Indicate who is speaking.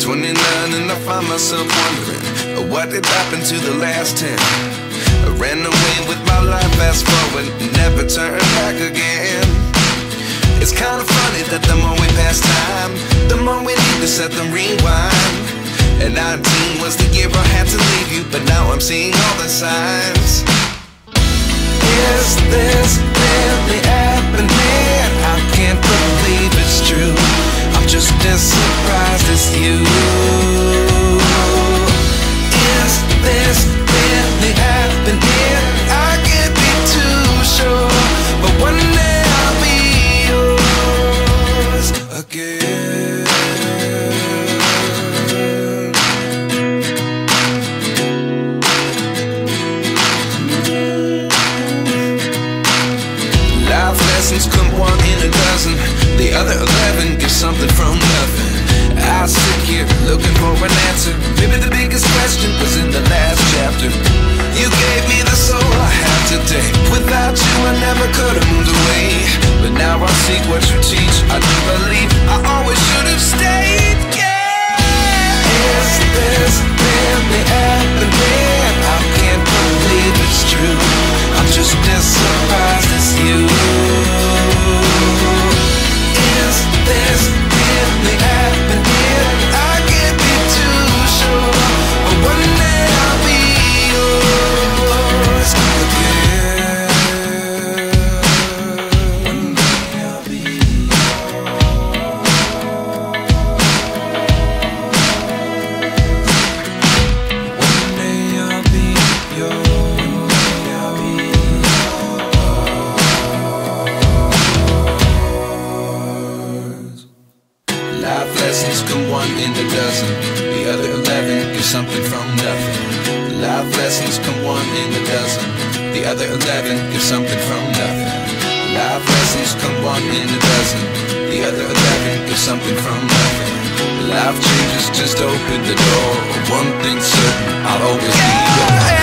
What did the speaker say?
Speaker 1: 29 and I find myself wondering, what did happen to the last 10? I ran away with my life, fast forward, never turn back again. It's kind of funny that the more we pass time, the more we need to set the rewind. And 19 was the year I had to leave you, but now I'm seeing all the signs. Is this really happening? I can't believe it's true. I'm just as surprised as you. Is this really happening? I can't be too sure, but one day I'll be yours again. Life lessons come one in a dozen, the other 11 get something from nothing. I sit here looking for an answer. Maybe the biggest question was in the last chapter. You gave me the soul I have today. Without you I never could have moved away, but now I seek what you teach. I do believe I always should have stayed. Yeah. Is this really happening? I can't believe it's true. I'm just as surprised as you. Is this really happening? I can't be too sure, but one day I'll be yours again. One day I'll be yours. One day I'll be yours. Life lessons come one in a dozen, the other 11 get something from nothing. Life lessons come one in a dozen, the other 11 get something from nothing. Life lessons come one in a dozen, the other 11 get something from nothing. Life changes just open the door. One thing's certain, I'll always be yours.